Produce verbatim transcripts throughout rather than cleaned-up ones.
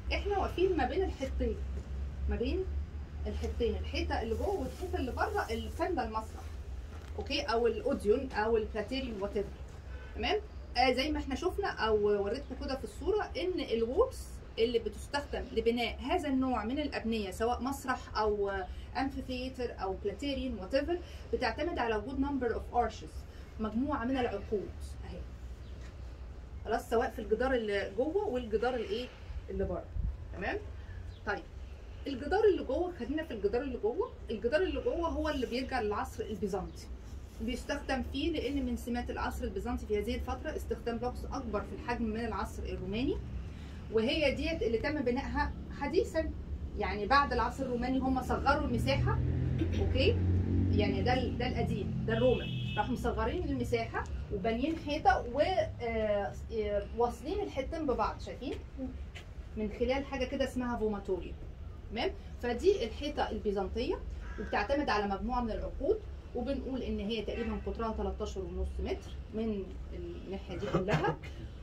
احنا واقفين ما بين الحيطين، ما بين الحيطين، الحيطه اللي جوه والحيطه اللي بره السنده المسرح، اوكي، او الاوديون او البلاتيريوم وات ايفر. تمام. آه زي ما احنا شفنا او وريتكم كده في الصوره ان الوولز اللي بتستخدم لبناء هذا النوع من الابنيه سواء مسرح او امفيثياتر او بلاتيريوم وات ايفر بتعتمد على وجود نمبر اوف ارشز، مجموعه من العقود اهي. خلاص، سواء في الجدار اللي جوه والجدار الايه اللي بره. تمام. طيب الجدار اللي جوه، خلينا في الجدار اللي جوه. الجدار اللي جوه هو اللي بيرجع للعصر البيزنطي، بيستخدم فيه لان من سمات العصر البيزنطي في هذه الفتره استخدام بلوكس اكبر في الحجم من العصر الروماني، وهي ديت اللي تم بنائها حديثا. يعني بعد العصر الروماني هم صغروا المساحه، اوكي، يعني ده ده القديم، ده الرومان، راحوا مصغرين المساحه وبانيين حيطه وواصلين الحيطين ببعض، شايفين؟ من خلال حاجه كده اسمها فوماتوريا. تمام. فدي الحيطه البيزنطيه وبتعتمد على مجموعه من العقود، وبنقول ان هي تقريبا قطرها تلتاشر ونص متر من الناحيه دي كلها،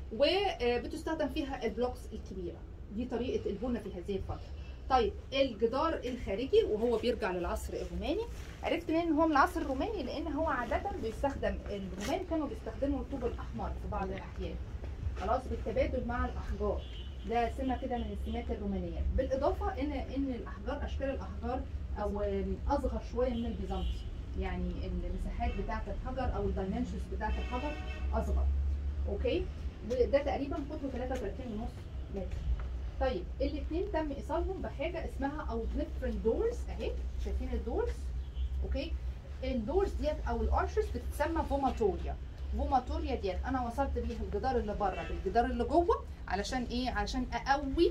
وبتستخدم فيها البلوكس الكبيره. دي طريقه البناء في هذه الفتره. طيب الجدار الخارجي وهو بيرجع للعصر الروماني، عرفت منين ان هو من العصر الروماني؟ لان هو عاده بيستخدم، الرومان كانوا بيستخدموا الطوب الاحمر في بعض الاحيان، خلاص، بالتبادل مع الاحجار. ده سمه كده من السمات الرومانيه، بالاضافه ان ان الاحجار، اشكال الاحجار او اصغر شويه من البيزنطي، يعني المساحات بتاعه الحجر او الدايمنشنز بتاعه الحجر اصغر، اوكي. وده تقريبا قطره تلاتة وتلاتين ونص متر. طيب الاثنين تم ايصالهم بحاجه اسمها او ديفرنت دورز اهي، شايفين الدورز؟ اوكي. الدورز ديت او الارشز بتتسمى فوماتوريا. فوماتوريا ديت انا وصلت بيها الجدار اللي بره بالجدار اللي جوه، علشان ايه؟ علشان اقوي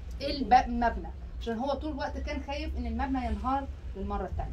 المبنى، عشان هو طول الوقت كان خايف ان المبنى ينهار للمره الثانيه.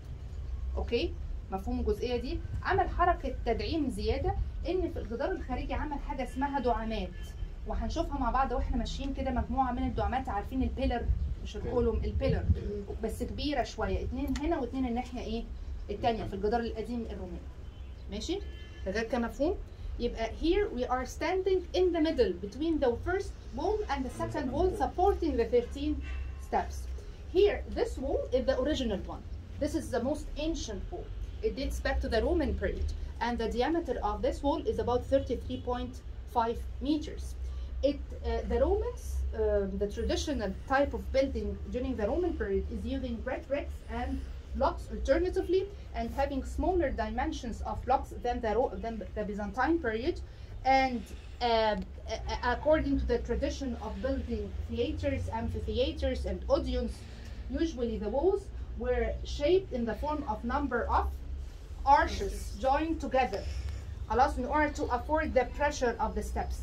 اوكي، مفهوم الجزئيه دي؟ عمل حركه تدعيم زياده، ان في الجدار الخارجي عمل حاجه اسمها دعامات، وهنشوفها مع بعض واحنا ماشيين كده. مجموعه من الدعامات، عارفين البيلر؟ مش الكولوم، البيلر، بس كبيره شويه، اتنين هنا واتنين الناحيه ايه الثانيه في الجدار القديم الروماني. ماشي؟ ده كمفهوم. يبقى here we are standing in the middle between the first wall and the second wall supporting the thirteen steps. Here this wall is the original one. This is the most ancient wall. It dates back to the Roman period, and the diameter of this wall is about thirty-three point five meters. It, uh, the Romans, uh, the traditional type of building during the Roman period is using red bricks and blocks alternatively, and having smaller dimensions of blocks than the, than the Byzantine period. And uh, according to the tradition of building theaters, amphitheaters, and audience, usually the walls were shaped in the form of number of arches joined together, in order to afford the pressure of the steps.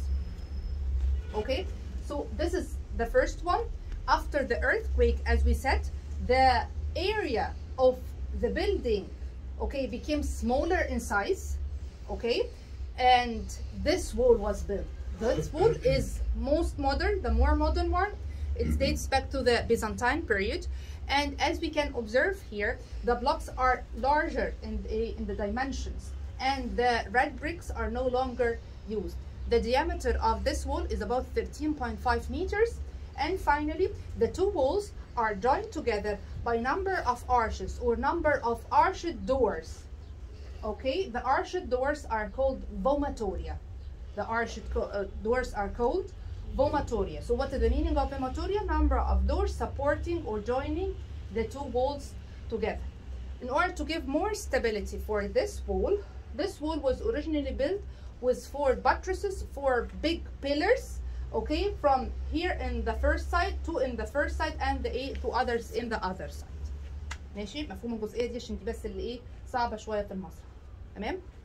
Okay, so this is the first one. After the earthquake, as we said, the area of the building, okay, became smaller in size, okay, and this wall was built. This wall is most modern, the more modern one. It dates back to the Byzantine period, and as we can observe here, the blocks are larger in the, in the dimensions, and the red bricks are no longer used. The diameter of this wall is about thirteen point five meters, and finally the two walls are joined together by number of arches or number of arched doors. Okay, the arched doors are called vomatoria. The arched uh, doors are called vomatoria. So what is the meaning of vomatoria? Number of doors supporting or joining the two walls together. In order to give more stability for this wall, this wall was originally built with four buttresses, four big pillars, okay, from here in the first side, two in the first side, and the eight, two others in the other side. ماشي؟ مفهوم الجزئيه دي عشان دي بس اللي ايه صعبه شويه في المسرح. تمام؟